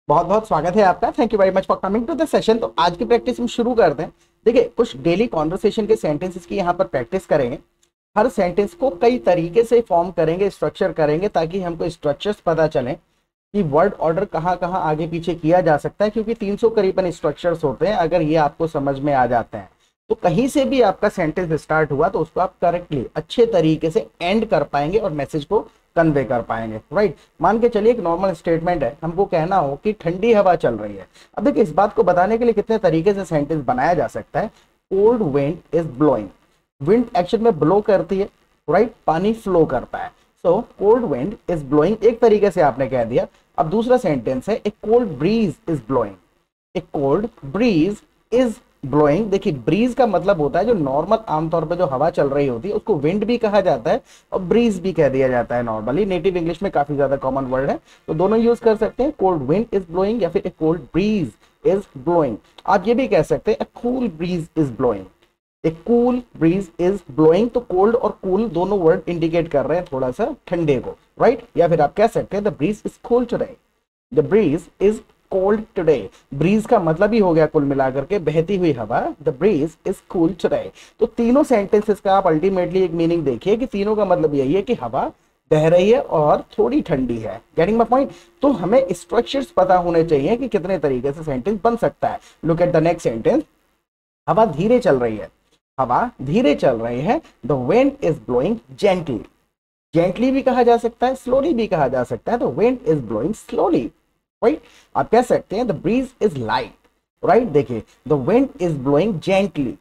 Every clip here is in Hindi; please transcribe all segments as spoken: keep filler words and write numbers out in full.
बहुत बहुत स्वागत है आपका। Thank you very much for coming to the session. तो आज की प्रैक्टिस हम शुरू करते हैं। देखिए, कुछ डेली कॉन्वर्सेशन के सेंटेंसेस की यहाँ पर प्रैक्टिस करेंगे। हर सेंटेंस को कई तरीके से फॉर्म करेंगे, स्ट्रक्चर करेंगे, ताकि हमको स्ट्रक्चर्स पता चले कि वर्ड ऑर्डर कहाँ कहाँ आगे पीछे किया जा सकता है। क्योंकि तीन सौ करीबन स्ट्रक्चर्स होते हैं। अगर ये आपको समझ में आ जाते हैं तो कहीं से भी आपका सेंटेंस स्टार्ट हुआ तो उसको आप करेक्टली अच्छे तरीके से एंड कर पाएंगे और मैसेज को कन्वे कर पाएंगे। राइट, मान के चलिए एक नॉर्मल स्टेटमेंट है, हमको कहना हो कि ठंडी हवा चल रही है। अब देखिए, इस बात को बताने के लिए कितने तरीके से सेंटेंस बनाया जा सकता है। Cold wind is blowing. Wind action में ब्लो करती है, राइट, पानी फ्लो करता है। So cold wind is blowing एक तरीके से आपने कह दिया। अब दूसरा सेंटेंस है, a cold breeze is blowing. A cold breeze is blowing. देखिए, ब्रीज का मतलब होता है जो नॉर्मल आमतौर पर जो हवा चल रही होती है उसको विंड भी कहा जाता है और ब्रीज भी कह दिया जाता है। नॉर्मली नेटिव इंग्लिश में काफी ज्यादा कॉमन वर्ड है, तो दोनों यूज कर सकते हैं। कोल्ड विंड इज ब्लोइंग या फिर a cold breeze is blowing. आप ये भी कह सकते हैं, a cool breeze is blowing. A cool breeze is blowing. तो कोल्ड और कूल दोनों वर्ड इंडिकेट कर रहे हैं थोड़ा सा ठंडे को, राइट। या फिर आप कह सकते हैं, the breeze is cool today. The breeze is cold today. Breeze का मतलब ही हो गया कुल मिलाकर के बहती हुई हवा। The breeze is cool today. तो तीनों सेंटेंसेस का आप अल्टीमेटली एक मीनिंग देखिए कि तीनों का मतलब यही है कि हवा बह रही है और थोड़ी ठंडी है। Getting my point. तो हमें स्ट्रक्चर्स पता होने चाहिए कि कितने तरीके से सेंटेंस बन सकता है। Look at the next sentence. हवा धीरे चल रही है। हवा धीरे चल रही है। The wind is blowing gently. Gently भी कहा जा सकता है, स्लोली भी कहा जा सकता है। The wind is blowing slowly, right. आप कह सकते हैं, the breeze is light, right. देखिए, the wind is blowing gently.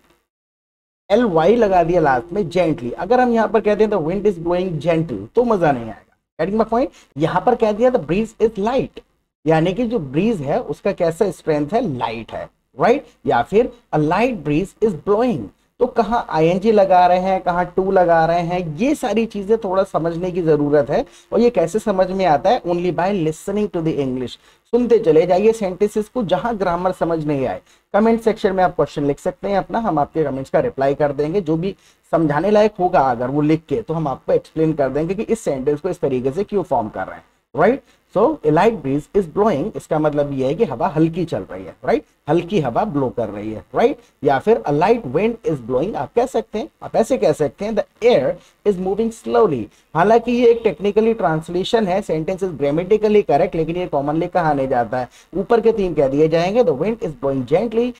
L Y लगा दिया लास्ट में, जेंटली। अगर हम यहाँ पर कहते हैं the wind is blowing gentle तो मजा नहीं आएगा। Getting my point. यहाँ पर कह दिया द ब्रीज इज लाइट, यानी कि जो ब्रीज है उसका कैसा स्ट्रेंथ है, लाइट है, राइट। या फिर a light breeze is blowing. तो कहाँ आईएनजी लगा रहे हैं, कहाँ टू लगा रहे हैं, ये सारी चीजें थोड़ा समझने की जरूरत है। और ये कैसे समझ में आता है, only by listening to the English. सुनते चले जाइए सेंटेंसेस को, जहां ग्रामर समझ नहीं आए कमेंट सेक्शन में आप क्वेश्चन लिख सकते हैं अपना, हम आपके कमेंट्स का रिप्लाई कर देंगे। जो भी समझाने लायक होगा अगर वो लिख के, तो हम आपको एक्सप्लेन कर देंगे कि इस सेंटेंस को इस तरीके से क्यों फॉर्म कर रहे हैं, right. So a light breeze is blowing, इसका मतलब ये है कि हवा हल्की चल रही है, राइट। हल्की हवा ब्लो कर रही है, राइट। या फिर a light wind is blowing आप कह सकते हैं, आप ऐसे कह सकते हैं, the air is moving slowly. हालांकि ये एक टेक्निकली ट्रांसलेशन है, सेंटेंस इज ग्रामेटिकली करेक्ट, लेकिन ये कॉमनली कहा नहीं जाता है। ऊपर के तीन कह दिए जाएंगे, the wind is blowing gently,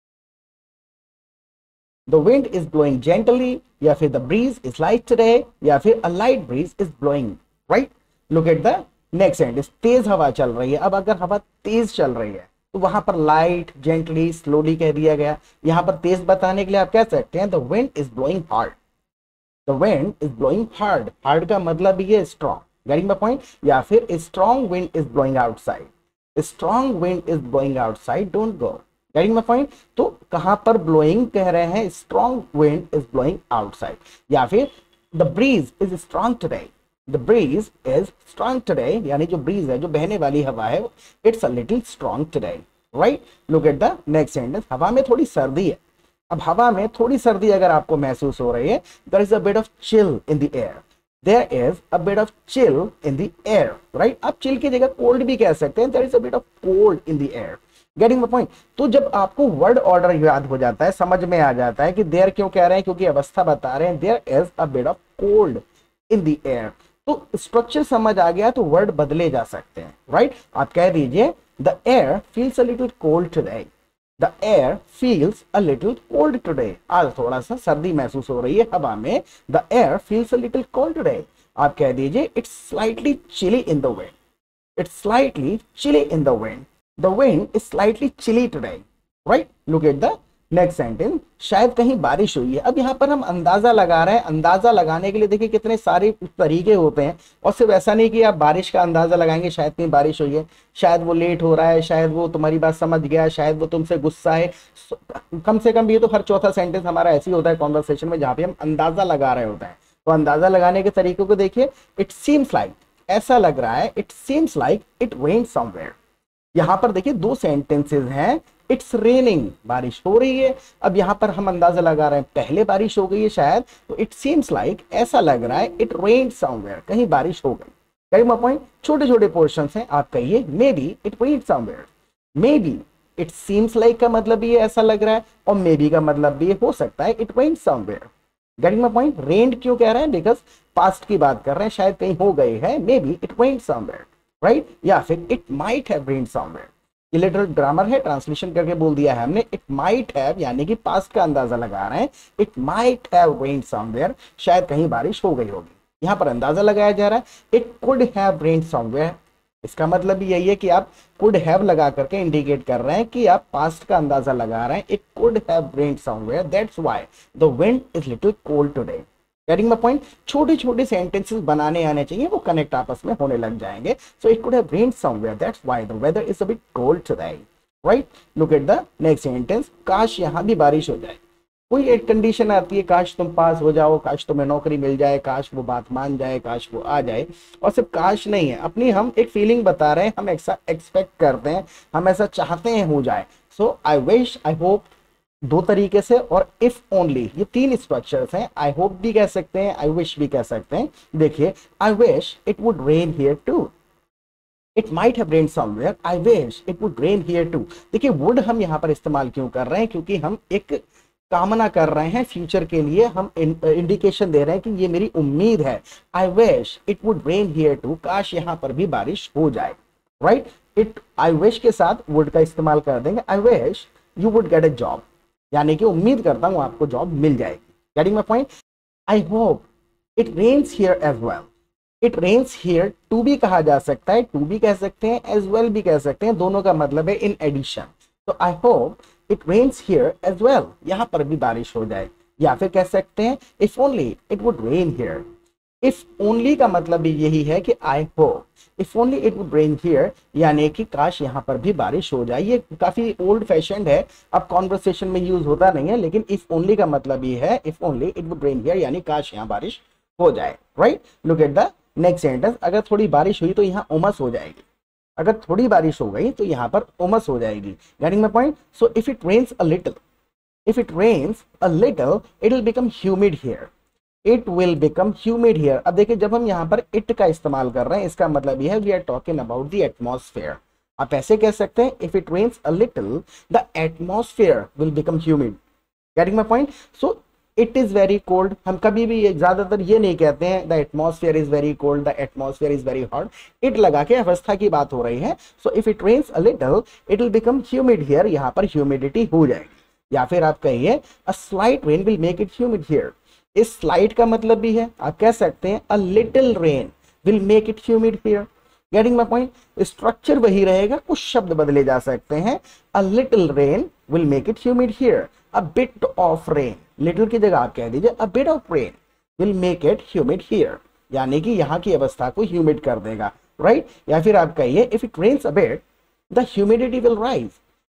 the wind is blowing gently, या फिर the breeze is light today, या फिर a light breeze is blowing, right. Look at the next sentence. तेज हवा चल रही है। अब अगर हवा तेज चल रही है तो वहां पर लाइट, जेंटली, स्लोली कह दिया गया। यहां पर तेज बताने के लिए आप कह सकते हैं, the wind is blowing hard. The wind is blowing hard. Hard का मतलब ये स्ट्रॉन्ग। Getting my point. या फिर strong wind is blowing outside. Strong wind is blowing outside, don't go. Getting my point. तो कहां पर ब्लोइंग कह रहे हैं, strong wind is blowing outside. या फिर the breeze is strong today. The breeze is strong today, यानी जो ब्रीज है, जो बहने वाली हवा है, it's a little strong today, right. Look at the next sentence. हवा में थोड़ी सर्दी है। अब हवा में थोड़ी सर्दी अगर आपको महसूस हो रही है, there is a bit of chill in the air. There is a bit of chill in the air, right. आप चिल की जगह कोल्ड भी कह सकते हैं, there is a bit of cold in the air. Getting my point. तो जब आपको वर्ड ऑर्डर याद हो जाता है, समझ में आ जाता है कि देयर क्यों कह रहे हैं, क्योंकि अवस्था बता रहे हैं, there is a bit of cold in the air. तो स्ट्रक्चर समझ आ गया तो वर्ड बदले जा सकते हैं, राइट। आप कह दीजिए, the air feels a little cold today. The air feels a little cold today. आज थोड़ा सा सर्दी महसूस हो रही है हवा में। The air feels a little cold today. आप कह दीजिए, it's slightly chilly in the wind. It's slightly chilly in the wind. The wind is slightly chilly today, right. Look at the next sentence. शायद कहीं बारिश हुई है। अब यहाँ पर हम अंदाजा लगा रहे हैं। अंदाजा लगाने के लिए देखिए कितने सारे तरीके होते हैं, और सिर्फ ऐसा नहीं कि आप बारिश का अंदाजा लगाएंगे, शायद कहीं बारिश हुई है, शायद वो लेट हो रहा है, शायद वो तुम्हारी बात समझ गया, शायद वो तुमसे गुस्सा है। कम से कम ये तो हर चौथा सेंटेंस हमारा ऐसे ही होता है कॉन्वर्सेशन में, जहाँ पे हम अंदाजा लगा रहे होते हैं। तो अंदाजा लगाने के तरीकों को देखिए। इट सीम्स लाइक, ऐसा लग रहा है, it seems like it rained somewhere. यहां पर देखिए दो सेंटेंसेस हैं। इट्स रेनिंग, बारिश हो रही है। अब यहां पर हम अंदाजा लगा रहे हैं पहले बारिश हो गई है शायद, तो इट सीम्स लाइक, ऐसा लग रहा है, इट रेन्ड समवेयर, कहीं बारिश हो गई। गेटिंग माय पॉइंट, छोटे छोटे पोर्शंस हैं, आप कहिए maybe it rained somewhere, maybe it seems like का मतलब भी ऐसा लग रहा है, और मे बी का मतलब भी हो सकता है it rained somewhere. Getting my point, rained क्यों कह रहे हैं, बिकॉज पास्ट की बात कर रहे हैं, शायद कहीं हो गए हैं, maybe it rained somewhere, right, या फिर it might have rained somewhere. ये लिटरल ग्रामर है, ट्रांसलेशन करके बोल दिया है हमने, इट माइट हैव यानी कि पास्ट का अंदाजा लगा रहे हैं, it might have rained somewhere, शायद कहीं बारिश हो गई होगी, यहां पर अंदाजा लगाया जा रहा है। It could have rained somewhere, इसका मतलब भी यही है कि आप कुड हैव लगा करके इंडिकेट कर रहे हैं कि आप पास्ट का अंदाजा लगा रहे हैं, it could have rained somewhere, that's why the wind is little cold today. Getting my point, छोटे छोटे सेंटेंसेस बनाने आने चाहिए, वो कनेक्ट आपस में होने लग जाएंगे। So it could have rained somewhere, that's why the weather is a bit cold today, right. Look at the next sentence, काश यहां भी बारिश हो जाए। कोई एक कंडीशन आती है, काश तुम पास हो जाओ, काश तुम्हें नौकरी मिल जाए, काश वो बात मान जाए, काश वो आ जाए, और सिर्फ काश नहीं है, अपनी हम एक फीलिंग बता रहे हैं, हम ऐसा एक्सपेक्ट करते हैं, हम ऐसा चाहते हैं हो जाए। सो आई विश, आई होप, दो तरीके से, और इफ ओनली, ये तीन स्ट्रक्चर्स हैं। आई होप भी कह सकते हैं, आई विश भी कह सकते हैं। देखिए, I wish it would rain here too, it might have rain somewhere, I wish it would rain here too. देखिए, वुड हम यहाँ पर इस्तेमाल क्यों कर रहे हैं, क्योंकि हम एक कामना कर रहे हैं फ्यूचर के लिए, हम इंडिकेशन दे रहे हैं कि ये मेरी उम्मीद है। I wish it would rain here too, काश यहाँ पर भी बारिश हो जाए, राइट। इट, आई विश के साथ वुड का इस्तेमाल कर देंगे। I wish you would get a job, यानी कि उम्मीद करता हूं आपको जॉब मिल जाएगी। Getting my point, I hope it rains here as well, it rains here too भी कहा जा सकता है, टू भी कह सकते हैं, एज वेल भी कह सकते हैं, दोनों का मतलब है इन एडिशन। तो I hope it rains here as well, यहां पर भी बारिश हो जाए। या फिर कह सकते हैं if only it would rain here, if only का मतलब भी यही है कि I hope if only it would rain here, यानी कि काश यहां पर भी बारिश हो जाए। ये काफी ओल्ड फैशन है, अब कॉन्वर्सेशन में यूज होता नहीं है, लेकिन इफ ओनली का मतलब ये है if only it would rain here, यानी काश यहां बारिश हो जाए, right. Look at the next sentence, अगर थोड़ी बारिश हुई तो यहां उमस हो जाएगी, अगर थोड़ी बारिश हो गई तो यहां पर उमस हो जाएगी। Getting my point, so if it rains a little, if it rains a little it will become humid here, it will become humid here. अब देखिए, जब हम यहाँ पर इट का इस्तेमाल कर रहे हैं, इसका मतलब यह है we are talking about the atmosphere. आप ऐसे कह सकते हैं if it rains a little the atmosphere will become humid. Getting my point, so it is very cold, हम कभी भी ज्यादातर ये नहीं कहते हैं the atmosphere is very cold, the atmosphere is very hot, it लगा के अवस्था की बात हो रही है। So if it rains a little it will become humid here, यहाँ पर ह्यूमिडिटी हो जाएगी। या फिर आप कहिए a slight rain will make it humid here, इस स्लाइट का मतलब भी है, आप कह सकते हैं a little rain will make it humid here. Getting my point, structure वही रहेगा, कुछ शब्द बदले जा सकते हैं। A little rain will make it humid here, a bit of rain, little की जगह आप कह दीजिए a bit of rain will make it humid here, यानी कि यहाँ की अवस्था को ह्यूमिड कर देगा, राइट। या फिर आप कहिए if it rains a bit the humidity will rise,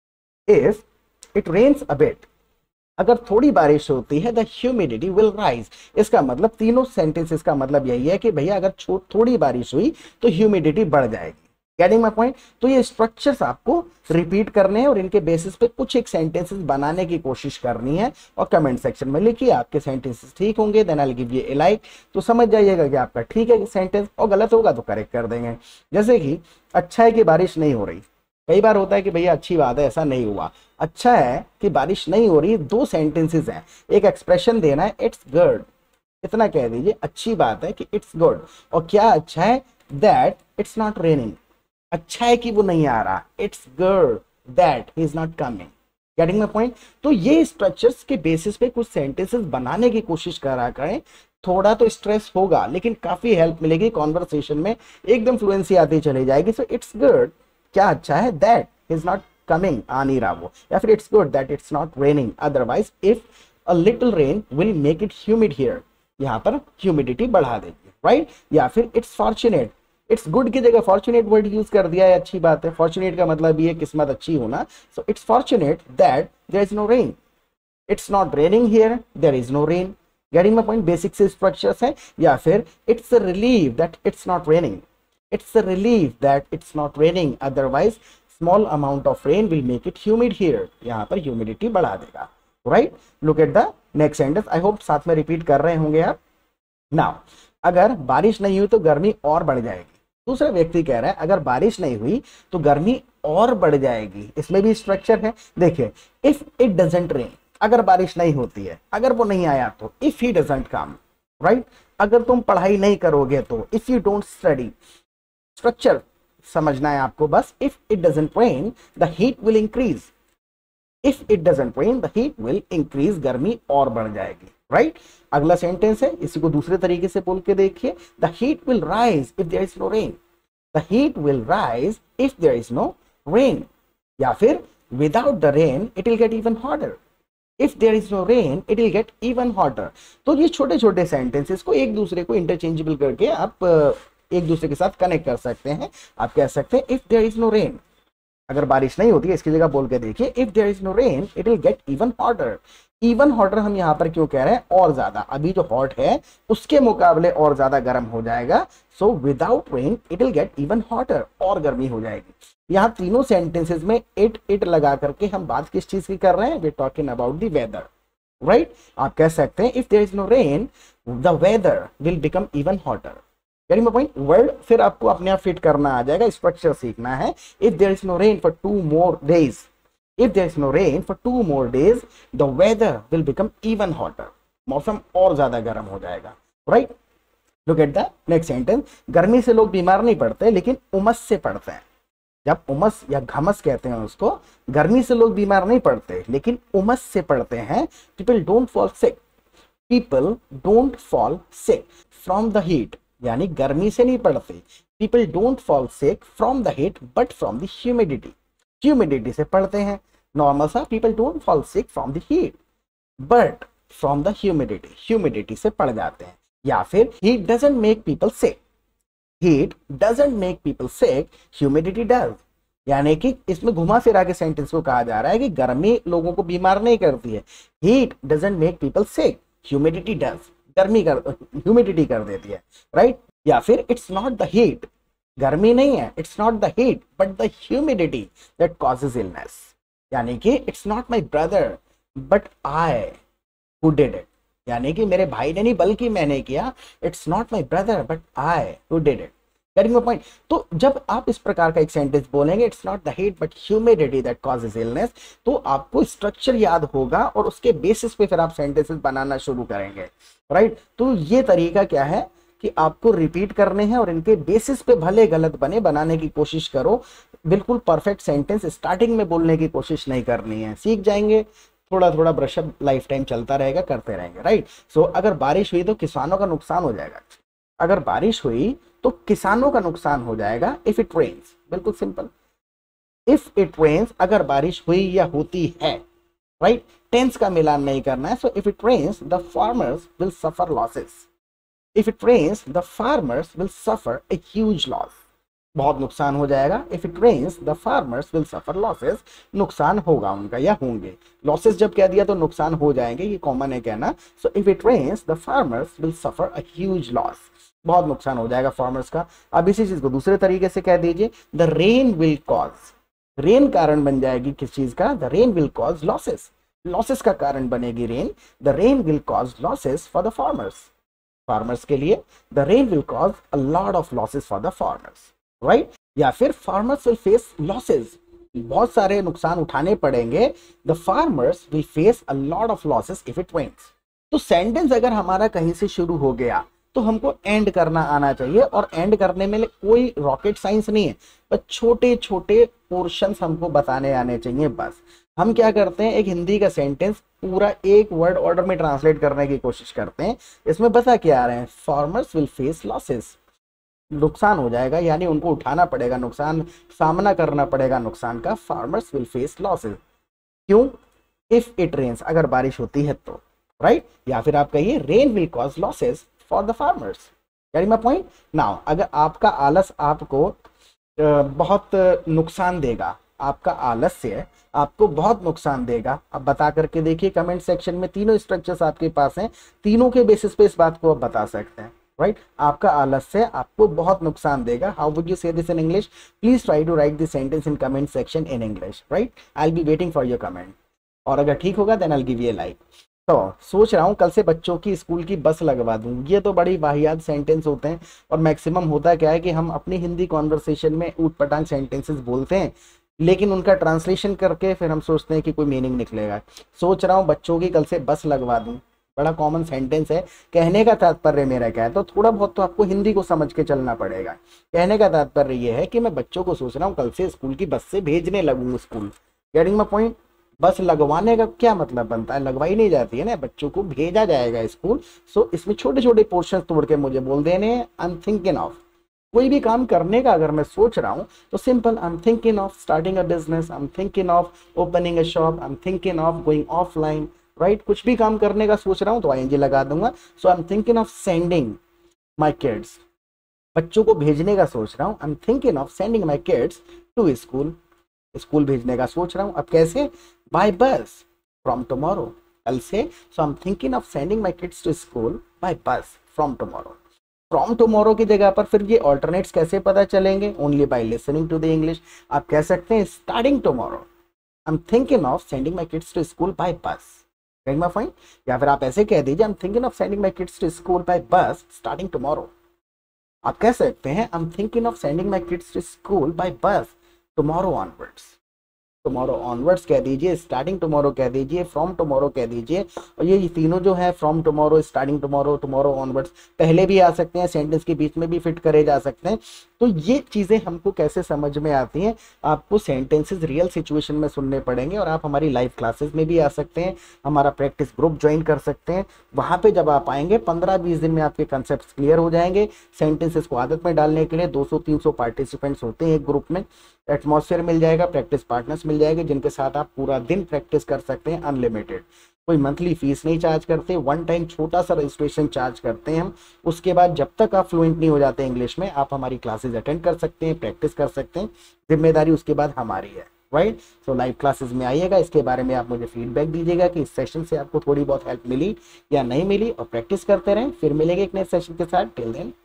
if it rains a bit, अगर थोड़ी बारिश होती है द ह्यूमिडिटी विल राइज। इसका मतलब, तीनों सेंटेंसेस का मतलब यही है कि भैया अगर थोड़ी बारिश हुई तो ह्यूमिडिटी बढ़ जाएगी। गेटिंग माय पॉइंट, तो ये स्ट्रक्चर्स आपको रिपीट करने हैं और इनके बेसिस पे कुछ एक सेंटेंसेस बनाने की कोशिश करनी है, और कमेंट सेक्शन में लिखिए आपके सेंटेंसेस ठीक होंगे, then I will give you a like. तो समझ जाइएगा कि आपका ठीक है सेंटेंस, और गलत होगा तो करेक्ट कर देंगे। जैसे कि अच्छा है कि बारिश नहीं हो रही, कई बार होता है कि भैया अच्छी बात है, ऐसा नहीं हुआ, अच्छा है कि बारिश नहीं हो रही, दो सेंटेंसेस हैं, एक एक्सप्रेशन देना है इट्स गुड, इतना कह दीजिए अच्छी बात है कि इट्स गुड, और क्या अच्छा है दैट इट्स नॉट रेनिंग, अच्छा है कि वो नहीं आ रहा, it's good that he is not coming. Getting my point, तो ये स्ट्रक्चर्स के बेसिस पे कुछ सेंटेंसेस बनाने की कोशिश करा करें, थोड़ा तो स्ट्रेस होगा लेकिन काफी हेल्प मिलेगी कॉन्वर्सेशन में, एकदम फ्लुएंसी आती चली जाएगी। सो इट्स गुड, क्या अच्छा है, दैट इज नॉट कमिंग, आ नहीं रहा वो, या फिर it's good that it's not raining, otherwise if a little rain will make it humid here, यहाँ पर ह्यूमिडिटी बढ़ा देगी, राइट। या फिर इट्स फॉर्चुनेट, इट्स गुड की जगह फॉर्चुनेट वर्ड यूज कर दिया है, अच्छी बात है, फॉर्चुनेट का मतलब ये किस्मत अच्छी होना। So it's fortunate that there is no rain, it's not raining here, there is no rain. Getting my point, basic से स्ट्रक्चर्स है। या फिर it's a relief that it's not raining, it's a relief that it's not raining, otherwise small amount of rain will make it humid here, यहाँ पर humidity बढ़ा देगा, right। look at the next sentence, I hope साथ में रिपीट कर रहे होंगे आप। now अगर बारिश नहीं हुई तो गर्मी और बढ़ जाएगी, दूसरा व्यक्ति कह रहा है अगर बारिश नहीं हुई तो गर्मी और बढ़ जाएगी। इसमें भी स्ट्रक्चर है, देखिए, इफ इट डजंट रेन, अगर बारिश नहीं होती है, अगर वो नहीं आया तो, if he doesn't come, right, अगर तुम पढ़ाई नहीं करोगे तो, if you don't study, structure समझना है आपको बस। If it doesn't rain the heat will increase, if it doesn't rain the heat will increase, गर्मी और बढ़ जाएगी, राइट। अगला सेंटेंस है, इसी को दूसरे तरीके से बोल के देखिए, the heat will rise if there is no rain, the heat will rise if there is no rain, या फिर without the rain it will get even hotter, if there is no rain it will get even hotter. तो ये छोटे छोटे सेंटेंसेस को एक दूसरे को इंटरचेंजेबल करके आप एक दूसरे के साथ कनेक्ट कर सकते हैं। आप कह सकते हैं if there is no rain, अगर बारिश नहीं होती है, इसकी जगह बोल के देखिए, if there is no rain it will get even hotter. Even hotter हम यहाँ पर क्यों कह रहे हैं, और ज्यादा, अभी जो हॉट है उसके मुकाबले और ज्यादा गर्म हो जाएगा। So without rain it will get even hotter, और गर्मी हो जाएगी। यहाँ तीनों सेंटेंसेस में इट इट लगा करके हम बात किस चीज की कर रहे हैं, we talking about the weather, right. आप कह सकते हैं if there is no rain the weather will become even hotter. Getting my point, word फिर आपको अपने आप फिट करना आ जाएगा, स्ट्रक्चर सीखना है। If there is no rain for two more days, if there is no rain for two more days the weather will become even hotter, मौसम और ज्यादा गर्म हो जाएगा, right. Look at the next sentence, गर्मी से लोग बीमार नहीं पड़ते लेकिन उमस से पड़ते हैं। जब उमस या घमस कहते हैं उसको, गर्मी से लोग बीमार नहीं पड़ते लेकिन उमस से पड़ते हैं। People don't fall sick, people don't fall sick from the heat, यानी गर्मी से नहीं पड़ते। People don't fall sick from the heat but from the humidity, humidity से पढ़ते हैं। नॉर्मल सा, people don't fall sick from the heat but from the humidity, humidity से पढ़ जाते हैं। या फिर heat doesn't make people sick, heat doesn't make people sick, humidity does. यानी कि इसमें घुमा फिरा के सेंटेंस को कहा जा रहा है कि गर्मी लोगों को बीमार नहीं करती है, heat doesn't make people sick, humidity does, गर्मी कर ह्यूमिडिटी कर देती है, राइट। या फिर इट्स नॉट द हीट, गर्मी नहीं है, it's not the heat but the humidity that causes illness, यानी कि it's not my brother but I who did it, यानी कि मेरे भाई ने नहीं बल्कि मैंने किया। It's not my brother but I who did it. Getting my point. तो जब आप इस प्रकार का एक सेंटेंस बोलेंगे, it's not the heat but humidity that causes illness, तो आपको स्ट्रक्चर याद होगा और उसके बेसिस पे फिर आप सेंटेंसेस बनाना शुरू करेंगे, राइट। तो ये तरीका क्या है कि आपको रिपीट करने हैं और इनके बेसिस पे भले गलत बने बनाने की कोशिश करो। बिल्कुल परफेक्ट सेंटेंस स्टार्टिंग में बोलने की कोशिश नहीं करनी है, सीख जाएंगे, थोड़ा थोड़ा ब्रशअप लाइफ टाइम चलता रहेगा, करते रहेंगे, राइट। सो so, अगर बारिश हुई तो किसानों का नुकसान हो जाएगा, अगर बारिश हुई तो किसानों का नुकसान हो जाएगा। इफ इट रेन्स, बिल्कुल सिंपल, इफ इट रेन्स, अगर बारिश हुई या होती है, राइट। टेंस का मिलान नहीं करना है। So if it rains the farmers will suffer losses, If it rains, the farmers will suffer a huge loss. बहुत नुकसान हो जाएगा। If it rains, the farmers will suffer losses. नुकसान होगा उनका या होंगे। Losses जब कह दिया तो नुकसान हो जाएंगे, ये कॉमन है कहना। So if it rains, the farmers will suffer a huge loss. बहुत नुकसान हो जाएगा फार्मर्स का। अब इसी चीज को दूसरे तरीके से कह दीजिए, the rain will cause. Rain कारण बन जाएगी किस चीज का? The rain will cause losses. Losses का कारण बनेगी rain. The rain will cause losses for the farmers. Farmers के लिए the rain will cause a lot of losses for the farmers, right. या फिर फार्मर्स विल फेस लॉसेस, बहुत सारे नुकसान उठाने पड़ेंगे। The farmers will face a lot of losses if it rains. तो सेंटेंस अगर हमारा कहीं से शुरू हो गया तो हमको एंड करना आना चाहिए, और एंड करने में कोई रॉकेट साइंस नहीं है, पर छोटे छोटे पोर्शंस हमको बताने आने चाहिए बस। हम क्या करते हैं, एक हिंदी का सेंटेंस पूरा एक वर्ड ऑर्डर में ट्रांसलेट करने की कोशिश करते हैं। इसमें बता क्या आ रहे हैं, फार्मर्स विल फेस लॉसेस, नुकसान हो जाएगा, यानी उनको उठाना पड़ेगा नुकसान, सामना करना पड़ेगा नुकसान का। फार्मर्स विल फेस लॉसेस, क्यों? इफ इट रेन्स, अगर बारिश होती है तो, राइट। या फिर आप कहिए rain will cause losses for the farmers. Getting my point now. अगर आपका आलस आपको बहुत नुकसान देगा, आपका आलस्य आपको बहुत नुकसान देगा, अब बता करके देखिए कमेंट सेक्शन में। तीनों स्ट्रक्चर्स आपके पास हैं, तीनों के बेसिस पे इस बात को आप बता सकते हैं, राइट। आपका आलस्य आपको बहुत नुकसान देगा। How would you say this in English? Please try to write this sentence in comment section in English, right. I will be waiting for your comment, और अगर ठीक होगा then I will give you a like. तो सोच रहा हूँ कल से बच्चों की स्कूल की बस लगवा दूं। ये तो बड़ी वाहियात सेंटेंस होते हैं, और मैक्सिमम होता क्या है कि हम अपनी हिंदी कॉन्वर्सेशन में ऊट पटांग सेंटेंसेस बोलते हैं, लेकिन उनका ट्रांसलेशन करके फिर हम सोचते हैं कि कोई मीनिंग निकलेगा। सोच रहा हूँ बच्चों की कल से बस लगवा दूं। बड़ा कॉमन सेंटेंस है। कहने का तात्पर्य मेरा क्या है, तो थोड़ा बहुत तो आपको हिंदी को समझ के चलना पड़ेगा। कहने का तात्पर्य ये है कि मैं बच्चों को सोच रहा हूँ कल से स्कूल की बस से भेजने लगूंगा school. Getting my point. Bus लगवाने का क्या मतलब बनता है, लगवाई नहीं जाती है ना, बच्चों को भेजा जाएगा स्कूल। सो इसमें छोटे छोटे पोर्शन तोड़ के मुझे बोल देने हैं आई एम थिंकिंग ऑफ। कोई भी काम करने का अगर मैं सोच रहा हूँ तो simple, I am thinking of starting a business, I am thinking of opening a shop, I am thinking of going offline. Right, कुछ भी काम करने का सोच रहा हूँ तो आईएनजी लगा दूंगा। So I am thinking of sending my kids, बच्चों को भेजने का सोच रहा हूँ। I am thinking of sending my kids to school, school भेजने का सोच रहा हूँ। अब कैसे, बाय बस फ्रॉम टुमारो, कल से। So I am thinking of sending my kids to school by bus from tomorrow. From tomorrow की जगह पर फिर ये ऑल्टरनेट्स कैसे पता चलेंगे, only by listening to the English. आप कह सकते हैं starting tomorrow I am thinking of sending my kids to school by bus, getting my point. या फिर आप ऐसे कह दीजिए I am thinking of sending my kids to school by bus starting tomorrow. आप कह सकते हैं I am thinking of sending my kids to school by bus tomorrow onwards. Tomorrow onwards कह दीजिए, स्टार्टिंग टुमारो कह दीजिए, फ्रॉम टुमारो कह दीजिए। और ये तीनों जो है, from tomorrow, starting tomorrow, tomorrow onwards, पहले भी आ सकते हैं, सेंटेंस के बीच में भी फिट करे जा सकते हैं। तो ये चीजें हमको कैसे समझ में आती हैं, आपको सेंटेंसेस रियल सिचुएशन में सुनने पड़ेंगे, और आप हमारी लाइव क्लासेस में भी आ सकते हैं, हमारा प्रैक्टिस ग्रुप ज्वाइन कर सकते हैं। वहां पे जब आप आएंगे पंद्रह बीस दिन में आपके कंसेप्ट क्लियर हो जाएंगे। सेंटेंसेस को आदत में डालने के लिए दो सौ तीन सौ पार्टिसिपेंट्स होते हैं एक ग्रुप में। एटमॉस्फेयर मिल जाएगा, प्रैक्टिस पार्टनर्स मिल जाएंगे जिनके साथ आप पूरा दिन प्रैक्टिस कर सकते हैं अनलिमिटेड। कोई मंथली फीस नहीं चार्ज करते, वन टाइम छोटा सा रजिस्ट्रेशन चार्ज करते हैं हम। उसके बाद जब तक आप फ्लुएंट नहीं हो जाते इंग्लिश में, आप हमारी क्लासेस अटेंड कर सकते हैं, प्रैक्टिस कर सकते हैं। जिम्मेदारी उसके बाद हमारी है, राइट। सो लाइव क्लासेस में आइएगा, इसके बारे में आप मुझे फीडबैक दीजिएगा कि इस सेशन से आपको थोड़ी बहुत हेल्प मिली या नहीं मिली, और प्रैक्टिस करते रहें। फिर मिलेंगे एक नए सेशन के साथ। Till then